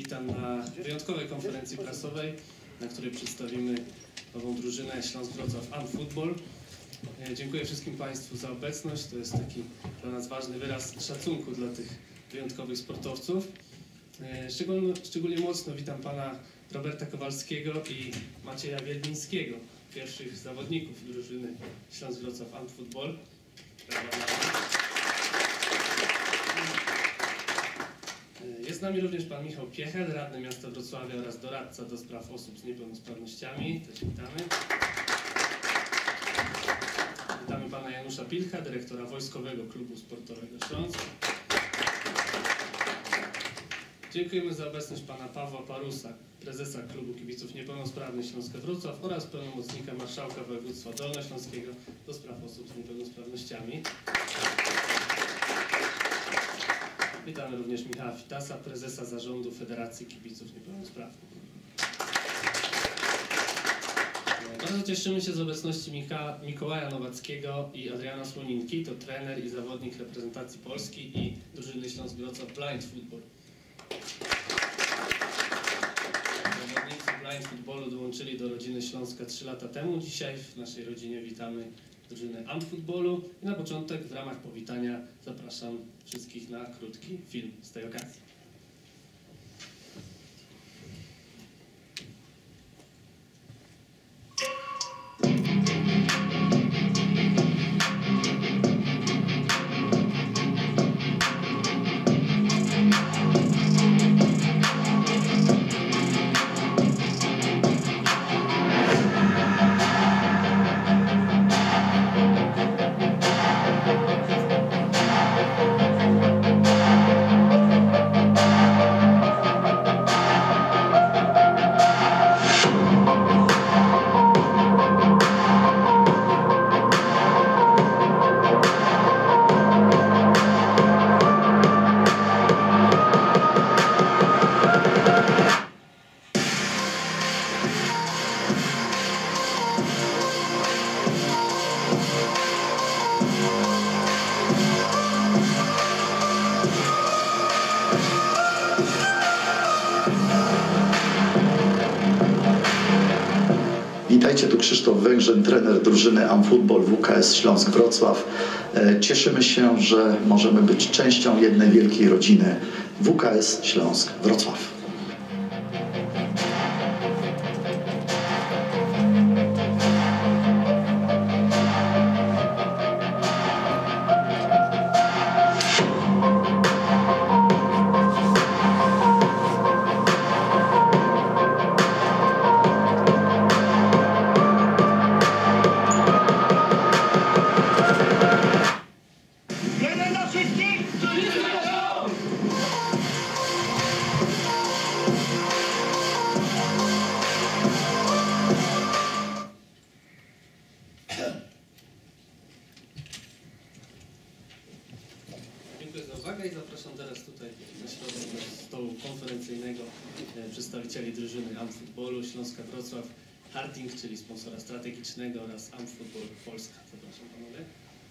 Witam na wyjątkowej konferencji prasowej, na której przedstawimy nową drużynę Śląsk Wrocław Amfootball. Dziękuję wszystkim Państwu za obecność. To jest taki dla nas ważny wyraz szacunku dla tych wyjątkowych sportowców. Szczególnie mocno witam Pana Roberta Kowalskiego i Macieja Wiedlińskiego, pierwszych zawodników drużyny Śląsk Wrocław Amfootball. Jest z nami również Pan Michał Piechel, radny miasta Wrocławia oraz doradca do spraw osób z niepełnosprawnościami. Też witamy. Witamy Pana Janusza Pilcha, dyrektora Wojskowego Klubu Sportowego Śląsk. Dziękujemy za obecność Pana Pawła Parusa, prezesa Klubu Kibiców Niepełnosprawnych Śląska Wrocław oraz pełnomocnika marszałka województwa dolnośląskiego do spraw osób z niepełnosprawnościami. Witamy również Michała Fitasa, prezesa zarządu Federacji Kibiców Niepełnosprawnych. Bardzo cieszymy się z obecności Mikołaja Nowackiego i Adriana Słoninki, to trener i zawodnik reprezentacji Polski i drużyny Śląsk Wrocław Blind Football. Zawodnicy Blind Footballu dołączyli do rodziny Śląska 3 lata temu. Dzisiaj w naszej rodzinie witamy drużynę Amfootballu i na początek w ramach powitania zapraszam wszystkich na krótki film z tej okazji. Witajcie, tu Krzysztof Węgrzyn, trener drużyny Amfootball WKS Śląsk Wrocław. Cieszymy się, że możemy być częścią jednej wielkiej rodziny WKS Śląsk Wrocław. Dziękuję za uwagę i zapraszam teraz tutaj na środek do stołu konferencyjnego przedstawicieli drużyny Amfootballu Śląska Wrocław, Harting, czyli sponsora strategicznego, oraz Amfootball Polska. Zapraszam panowie.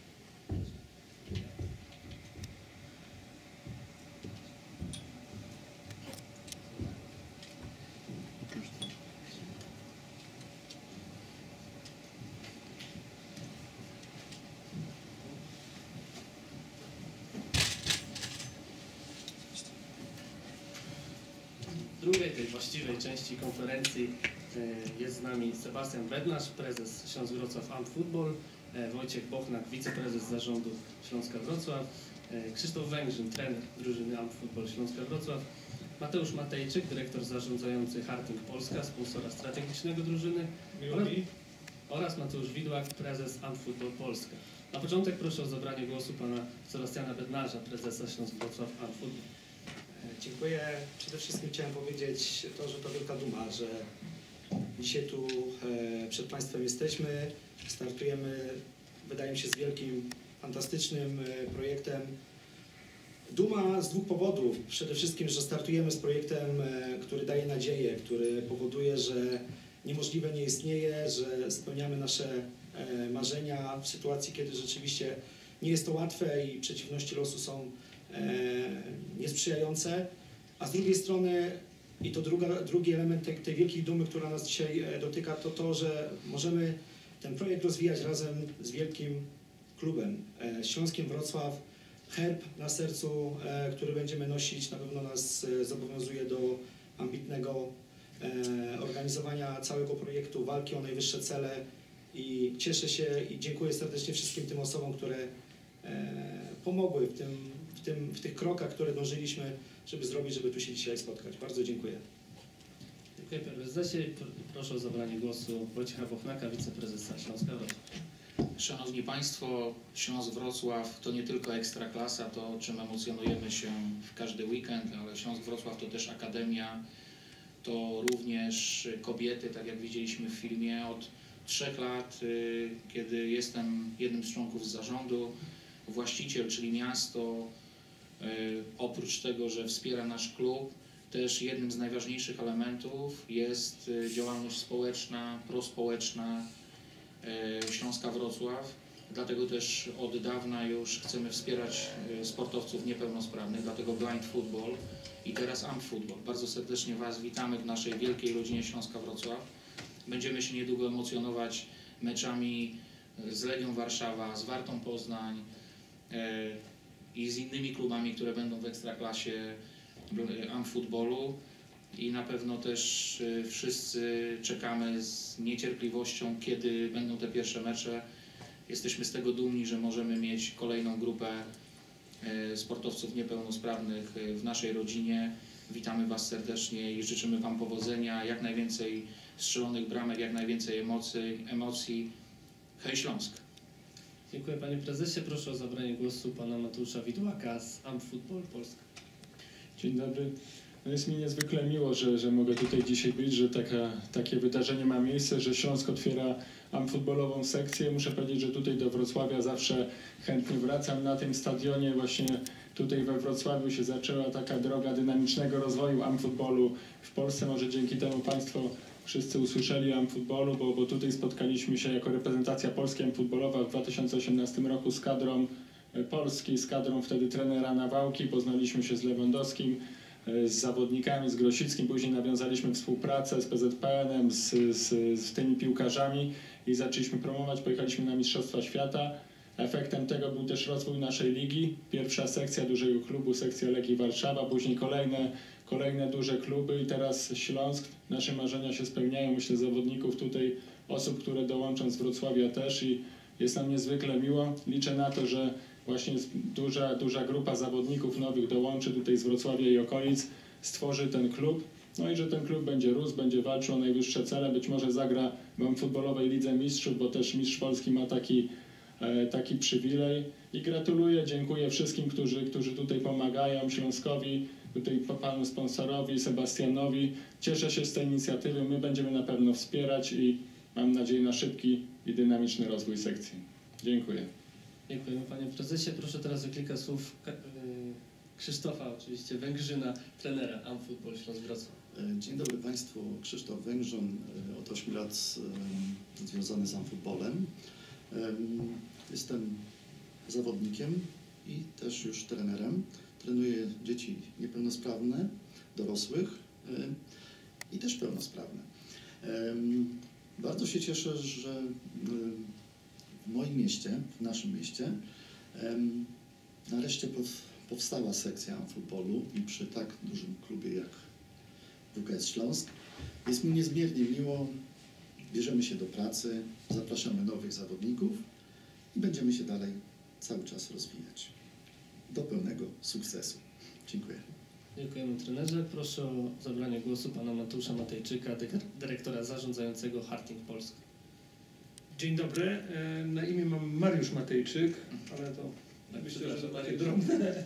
W drugiej, tej właściwej części konferencji jest z nami Sebastian Bednarz, prezes Śląsk Wrocław Amfootball, Wojciech Bochnak, wiceprezes zarządu Śląska Wrocław, Krzysztof Węgrzyn, trener drużyny Amfootball Śląska Wrocław, Mateusz Matejczyk, dyrektor zarządzający Harting Polska, sponsora strategicznego drużyny, oraz Mateusz Widłak, prezes Amfootball Polska. Na początek proszę o zabranie głosu pana Sebastiana Bednarza, prezesa Śląsk Wrocław Amfootball. Dziękuję. Przede wszystkim chciałem powiedzieć to, że to wielka duma, że dzisiaj tu przed Państwem jesteśmy, startujemy, wydaje mi się, z wielkim, fantastycznym projektem. Duma z dwóch powodów. Przede wszystkim, że startujemy z projektem, który daje nadzieję, który powoduje, że niemożliwe nie istnieje, że spełniamy nasze marzenia w sytuacji, kiedy rzeczywiście nie jest to łatwe i przeciwności losu są niesprzyjające, a z drugiej strony I to drugi element tej wielkiej dumy, która nas dzisiaj dotyka, to to, że możemy ten projekt rozwijać razem z wielkim klubem, Śląskiem Wrocław. Herb na sercu, który będziemy nosić, na pewno nas zobowiązuje do ambitnego organizowania całego projektu, walki o najwyższe cele i cieszę się i dziękuję serdecznie wszystkim tym osobom, które pomogły w tych krokach, które dążyliśmy, żeby zrobić, żeby tu się dzisiaj spotkać. Bardzo dziękuję. Dziękuję panie prezesie. Proszę o zabranie głosu Wojciecha Bochnaka, wiceprezesa Śląska Wrocław. Szanowni Państwo, Śląsk Wrocław to nie tylko ekstraklasa, to czym emocjonujemy się w każdy weekend, ale Śląsk Wrocław to też akademia, to również kobiety, tak jak widzieliśmy w filmie, od 3 lat, kiedy jestem jednym z członków zarządu, właściciel, czyli miasto, oprócz tego, że wspiera nasz klub, też jednym z najważniejszych elementów jest działalność społeczna, prospołeczna Śląska Wrocław. Dlatego też od dawna już chcemy wspierać sportowców niepełnosprawnych, dlatego Blind Football i teraz Amp Football. Bardzo serdecznie Was witamy w naszej wielkiej rodzinie Śląska Wrocław. Będziemy się niedługo emocjonować meczami z Legią Warszawa, z Wartą Poznań i z innymi klubami, które będą w ekstraklasie Amp Footballu. I na pewno też wszyscy czekamy z niecierpliwością, kiedy będą te pierwsze mecze. Jesteśmy z tego dumni, że możemy mieć kolejną grupę sportowców niepełnosprawnych w naszej rodzinie. Witamy Was serdecznie i życzymy Wam powodzenia, jak najwięcej strzelonych bramek, jak najwięcej emocji. Hej Śląsk! Dziękuję panie prezesie. Proszę o zabranie głosu pana Mateusza Widłaka z Amp Football Polska. Dzień dobry. No jest mi niezwykle miło, że mogę tutaj dzisiaj być, że takie wydarzenie ma miejsce, że Śląsk otwiera amfutbolową sekcję. Muszę powiedzieć, że tutaj do Wrocławia zawsze chętnie wracam. Na tym stadionie właśnie tutaj we Wrocławiu się zaczęła taka droga dynamicznego rozwoju amfutbolu w Polsce. Może dzięki temu Państwo wszyscy usłyszeli o amfutbolu, bo tutaj spotkaliśmy się jako reprezentacja Polski amfutbolowa w 2018 roku z kadrą Polski, z kadrą wtedy trenera Nawałki. Poznaliśmy się z Lewandowskim, z zawodnikami, z Grosickim, później nawiązaliśmy współpracę z PZPN-em, z tymi piłkarzami i zaczęliśmy promować, pojechaliśmy na Mistrzostwa Świata. Efektem tego był też rozwój naszej ligi. Pierwsza sekcja dużego klubu, sekcja Legii Warszawa, później kolejne duże kluby i teraz Śląsk. Nasze marzenia się spełniają, myślę, zawodników tutaj, osób, które dołączą z Wrocławia też i jest nam niezwykle miło. Liczę na to, że właśnie duża grupa zawodników nowych dołączy tutaj z Wrocławia i okolic, stworzy ten klub. No i że ten klub będzie rósł, będzie walczył o najwyższe cele, być może zagra w futbolowej Lidze Mistrzów, bo też mistrz Polski ma taki przywilej. I gratuluję, dziękuję wszystkim, którzy tutaj pomagają Śląskowi, tutaj panu sponsorowi, Sebastianowi. Cieszę się z tej inicjatywy, my będziemy na pewno wspierać i mam nadzieję na szybki i dynamiczny rozwój sekcji. Dziękuję. Dziękujemy panie prezesie. Proszę teraz o kilka słów Krzysztofa, oczywiście Węgrzyna, trenera Amp Football Śląsk Wrocław. Dzień dobry Państwu, Krzysztof Węgrzyn, od 8 lat związany z amfutbolem. Jestem zawodnikiem i też już trenerem. Trenuję dzieci niepełnosprawne, dorosłych i też pełnosprawne. Bardzo się cieszę, że w moim mieście, w naszym mieście, nareszcie powstała sekcja amfutbolu i przy tak dużym klubie jak WKS Śląsk. Jest mi niezmiernie miło, bierzemy się do pracy, zapraszamy nowych zawodników i będziemy się dalej cały czas rozwijać do pełnego sukcesu. Dziękuję. Dziękujemy trenerze. Proszę o zabranie głosu pana Mateusza Matejczyka, dyrektora zarządzającego Harting Polska. Dzień dobry, na imię mam Mariusz Matejczyk, ale to myślę, że takie drobne,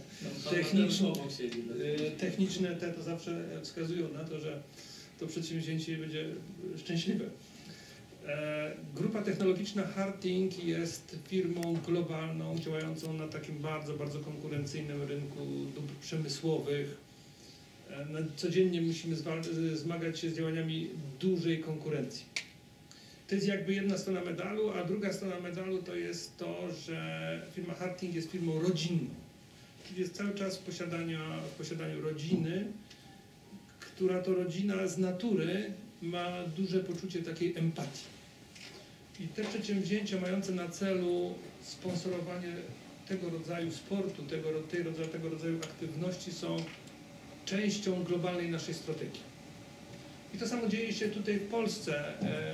techniczne te to zawsze wskazują na to, że to przedsięwzięcie będzie szczęśliwe. Grupa technologiczna Harting jest firmą globalną, działającą na takim bardzo, bardzo konkurencyjnym rynku dóbr przemysłowych. Codziennie musimy zmagać się z działaniami dużej konkurencji. To jest jakby jedna strona medalu, a druga strona medalu to jest to, że firma Harting jest firmą rodzinną. Czyli jest cały czas w posiadaniu rodziny, która to rodzina z natury ma duże poczucie takiej empatii. I te przedsięwzięcia mające na celu sponsorowanie tego rodzaju sportu, tego rodzaju aktywności są częścią globalnej naszej strategii. I to samo dzieje się tutaj w Polsce,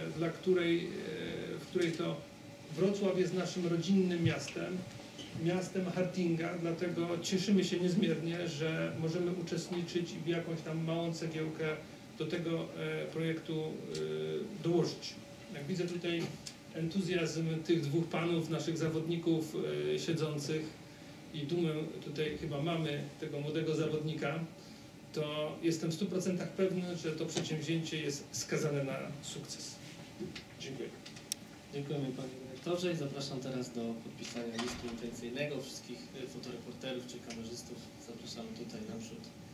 w której to Wrocław jest naszym rodzinnym miastem Hartinga, dlatego cieszymy się niezmiernie, że możemy uczestniczyć i w jakąś tam małą cegiełkę do tego projektu dołożyć. Jak widzę tutaj entuzjazm tych dwóch panów, naszych zawodników siedzących i dumę tutaj chyba mamy tego młodego zawodnika, to jestem w 100% pewny, że to przedsięwzięcie jest skazane na sukces. Dziękuję. Dziękujemy panie dyrektorze i zapraszam teraz do podpisania listu intencyjnego. Wszystkich fotoreporterów czy kamerzystów zapraszamy tutaj naprzód.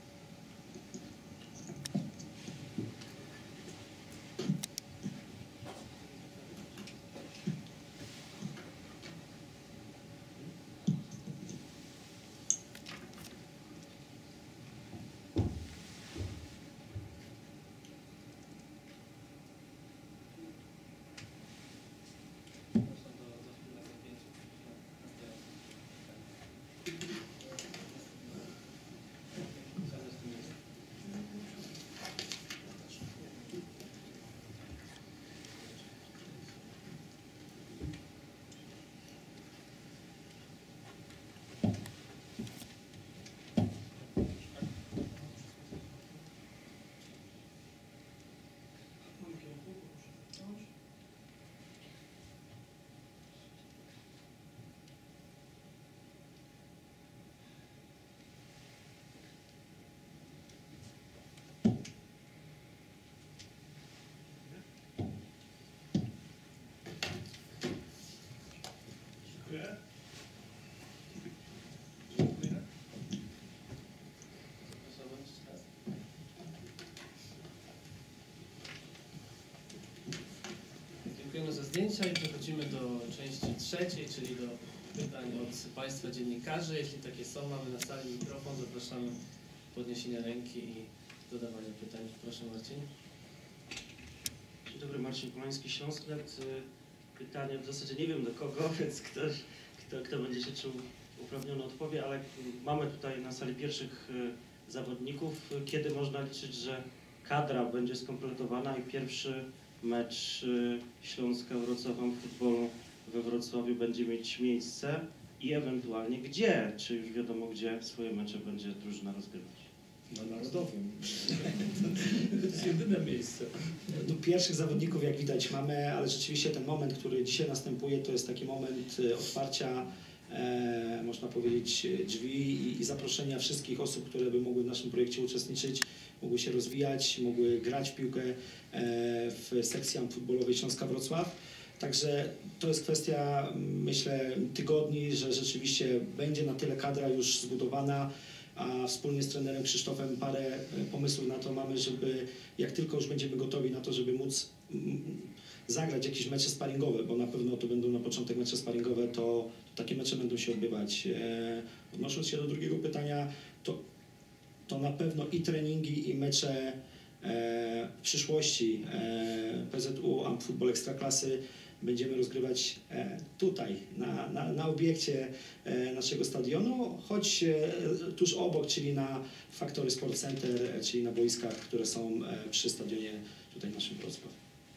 Dziękuję. Dziękuję. Zapraszamy jeszcze raz. Dziękujemy za zdjęcia i przechodzimy do części trzeciej, czyli do pytań od Państwa dziennikarzy. Jeśli takie są, mamy na sali mikrofon, zapraszamy do podniesienia ręki i zadawania pytań. Proszę Marcin. Dzień dobry, Marcin Polański, Śląsknet. Pytanie w zasadzie nie wiem do kogo, więc kto będzie się czuł uprawniony odpowie, ale mamy tutaj na sali pierwszych zawodników. Kiedy można liczyć, że kadra będzie skompletowana i pierwszy mecz Śląska-Wrocław Amfutbolu we Wrocławiu będzie mieć miejsce i ewentualnie gdzie? Czy już wiadomo, gdzie swoje mecze będzie drużyna rozgrywać? Na Narodowym. To jest jedyne miejsce. No, pierwszych zawodników jak widać mamy, ale rzeczywiście ten moment, który dzisiaj następuje, to jest taki moment otwarcia, można powiedzieć, drzwi i zaproszenia wszystkich osób, które by mogły w naszym projekcie uczestniczyć, mogły się rozwijać, mogły grać w piłkę w sekcji futbolowej Śląska Wrocław. Także to jest kwestia, myślę, tygodni, że rzeczywiście będzie na tyle kadra już zbudowana, a wspólnie z trenerem Krzysztofem parę pomysłów na to mamy, żeby jak tylko już będziemy gotowi na to, żeby móc zagrać jakieś mecze sparingowe, bo na pewno to będą na początek mecze sparingowe, to takie mecze będą się odbywać. Odnosząc się do drugiego pytania, to na pewno i treningi, i mecze w przyszłości PZU Amfutbol Ekstraklasy będziemy rozgrywać tutaj, na obiekcie naszego stadionu, choć tuż obok, czyli na Factory Sport Center, czyli na boiskach, które są przy stadionie tutaj naszym Wrocław.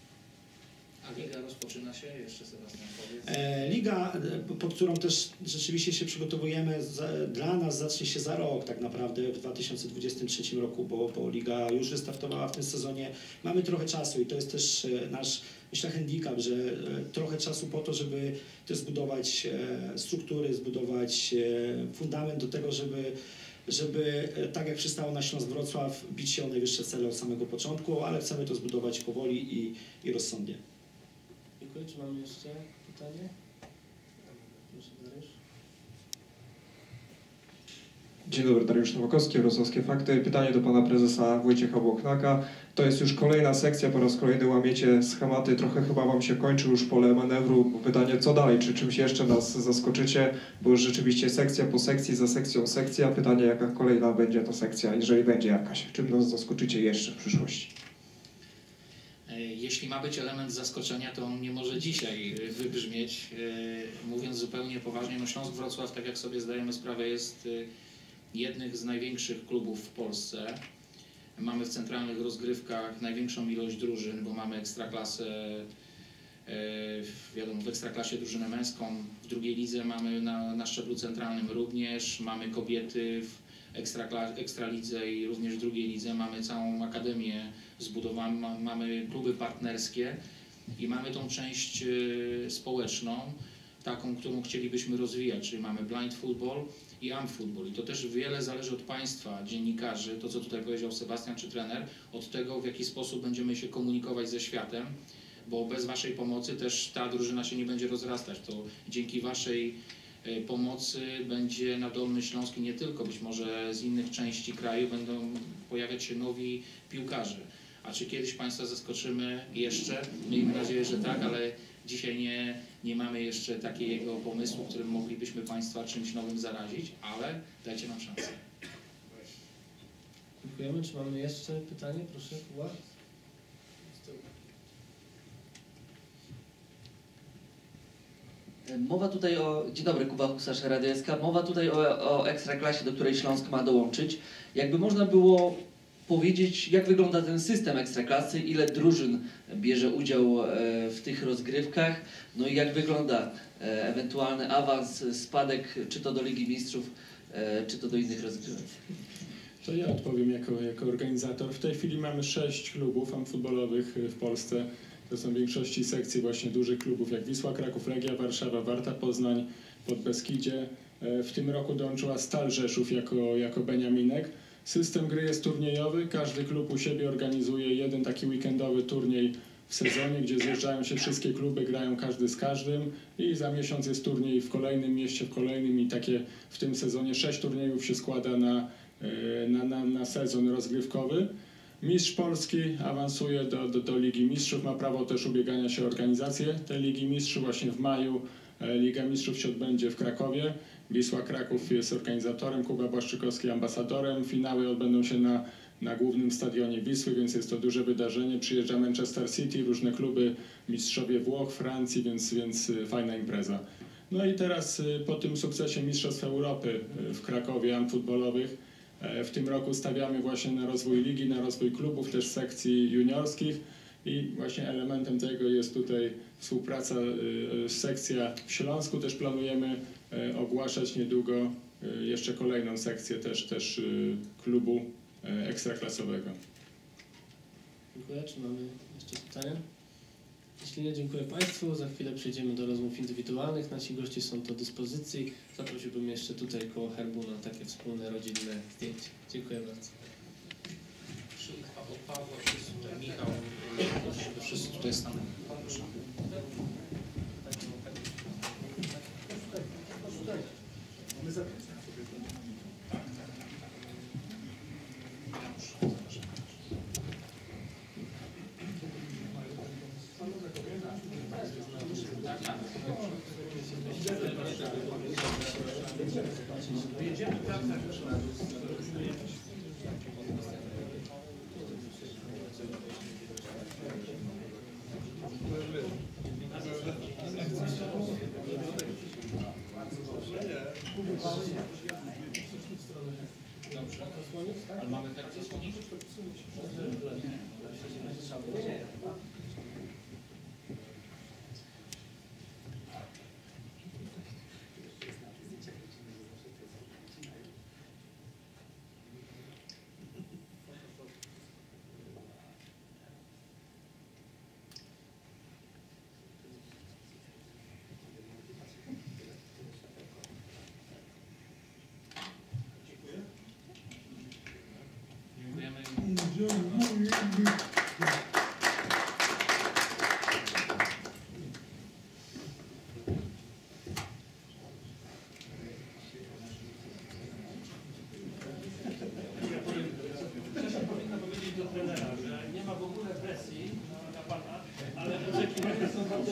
A liga rozpoczyna się, jeszcze Sebastian powiedz. Liga, pod którą też rzeczywiście się przygotowujemy, dla nas zacznie się za rok tak naprawdę, w 2023 roku, bo liga już wystartowała w tym sezonie. Mamy trochę czasu i to jest też nasz, myślę, handicap, że trochę czasu po to, żeby też zbudować struktury, zbudować fundament do tego, żeby tak jak przystało na Śląsk Wrocław, bić się o najwyższe cele od samego początku, ale chcemy to zbudować powoli i rozsądnie. Dziękuję. Czy mamy jeszcze pytanie? Proszę Dariusz. Dzień dobry, Dariusz Nowakowski, Wrocławskie Fakty. Pytanie do pana prezesa Wojciecha Błochnaka. To jest już kolejna sekcja, po raz kolejny łamiecie schematy, trochę chyba wam się kończy już pole manewru. Pytanie, co dalej, czy czymś jeszcze nas zaskoczycie, bo już rzeczywiście sekcja po sekcji, za sekcją sekcja. Pytanie, jaka kolejna będzie ta sekcja, jeżeli będzie jakaś. Czym nas zaskoczycie jeszcze w przyszłości? Jeśli ma być element zaskoczenia, to on nie może dzisiaj wybrzmieć. Mówiąc zupełnie poważnie, no Śląsk Wrocław, tak jak sobie zdajemy sprawę, jest jednym z największych klubów w Polsce. Mamy w centralnych rozgrywkach największą ilość drużyn, bo mamy ekstraklasę, wiadomo, w ekstraklasie drużynę męską, w drugiej lidze mamy na szczeblu centralnym również, mamy kobiety w ekstralidze i również w drugiej lidze, mamy całą akademię zbudowaną, mamy kluby partnerskie i mamy tą część społeczną, taką, którą chcielibyśmy rozwijać, czyli mamy blind football i amp football. I to też wiele zależy od Państwa, dziennikarzy, to co tutaj powiedział Sebastian czy trener, od tego, w jaki sposób będziemy się komunikować ze światem, bo bez Waszej pomocy też ta drużyna się nie będzie rozrastać. To dzięki Waszej pomocy będzie na Dolny Śląsk i nie tylko, być może z innych części kraju będą pojawiać się nowi piłkarze. A czy kiedyś Państwa zaskoczymy jeszcze? Miejmy nadzieję, że tak, ale dzisiaj nie mamy jeszcze takiego pomysłu, którym moglibyśmy Państwa czymś nowym zarazić, ale dajcie nam szansę. Dziękujemy. Czy mamy jeszcze pytanie? Proszę, Kuba. Mowa tutaj o... Dzień dobry, Kuba Husarz, Radio SK. Mowa tutaj o Ekstraklasie, do której Śląsk ma dołączyć. Jakby można było powiedzieć, jak wygląda ten system Ekstraklasy, ile drużyn bierze udział w tych rozgrywkach, no i jak wygląda ewentualny awans, spadek, czy to do Ligi Mistrzów, czy to do innych rozgrywek. To ja odpowiem jako organizator. W tej chwili mamy 6 klubów futbolowych w Polsce. To są w większości sekcje właśnie dużych klubów jak Wisła Kraków, Legia Warszawa, Warta Poznań, Podbeskidzie. W tym roku dołączyła Stal Rzeszów jako beniaminek. System gry jest turniejowy. Każdy klub u siebie organizuje jeden taki weekendowy turniej w sezonie, gdzie zjeżdżają się wszystkie kluby, grają każdy z każdym i za miesiąc jest turniej w kolejnym mieście, w kolejnym i takie w tym sezonie 6 turniejów się składa na sezon rozgrywkowy. Mistrz Polski awansuje do Ligi Mistrzów, ma prawo też ubiegania się o organizację tej Ligi Mistrzów. Właśnie w maju Liga Mistrzów się odbędzie w Krakowie. Wisła Kraków jest organizatorem, Kuba Błaszczykowski ambasadorem. Finały odbędą się na głównym stadionie Wisły, więc jest to duże wydarzenie. Przyjeżdża Manchester City, różne kluby, mistrzowie Włoch, Francji, więc fajna impreza. No i teraz po tym sukcesie Mistrzostw Europy w Krakowie futbolowych w tym roku stawiamy właśnie na rozwój ligi, na rozwój klubów, też sekcji juniorskich i właśnie elementem tego jest tutaj współpraca, sekcja w Śląsku. Też planujemy ogłaszać niedługo jeszcze kolejną sekcję też klubu ekstraklasowego. Dziękuję. Czy mamy jeszcze pytania? Jeśli nie, dziękuję Państwu. Za chwilę przejdziemy do rozmów indywidualnych. Nasi goście są do dyspozycji. Zaprosiłbym jeszcze tutaj koło herbu na takie wspólne, rodzinne zdjęcie. Dziękuję bardzo. Od Pawła, wszyscy tutaj, Michał, żeby wszyscy tutaj stanęli. Proszę. Ale mamy teraz zasłonić?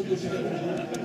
już